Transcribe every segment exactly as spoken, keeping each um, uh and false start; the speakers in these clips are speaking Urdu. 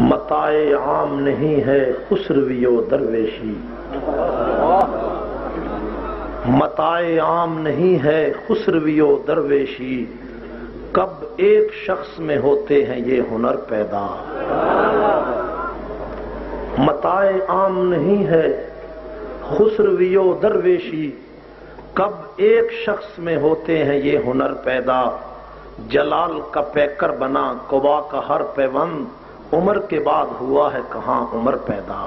متاع عام نہیں ہے خسروی و درویشی، متاع عام نہیں ہے خسروی و درویشی، کب ایک شخص میں ہوتے ہیں یہ ہنر پیدا۔ متاع عام نہیں ہے خسروی و درویشی، کب ایک شخص میں ہوتے ہیں یہ ہنر پیدا۔ جلال کا پیکر بنا قبا کا ہر پیوند، عمر کے بعد ہوا ہے کہاں عمر پیدا۔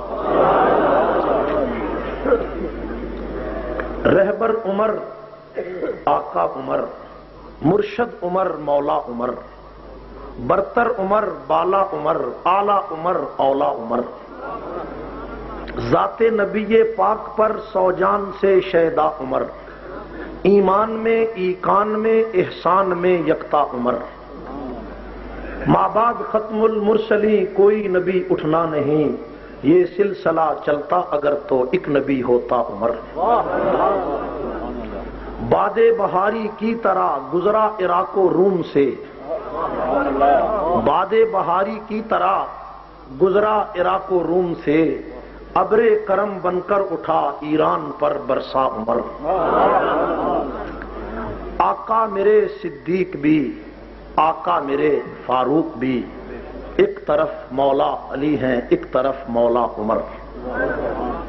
رہبر عمر، آقا عمر، مرشد عمر، مولا عمر، برتر عمر، بالا عمر، اعلی عمر، اولا عمر، ذات نبی پاک پر سو جان سے شیدا عمر، ایمان میں ایقان میں احسان میں یکتا عمر، ماں بعد ختم المرسلی کوئی نبی اٹھنا نہیں، یہ سلسلہ چلتا اگر تو ایک نبی ہوتا عمر۔ باد بہاری کی طرح گزرا عراق و روم سے، باد بہاری کی طرح گزرا عراق و روم سے، ابر کرم بن کر اٹھا ایران پر برسا عمر۔ آقا میرے صدیق بھی، آقا میرے فاروق بھی، ایک طرف مولا علی ہیں ایک طرف مولا عمر۔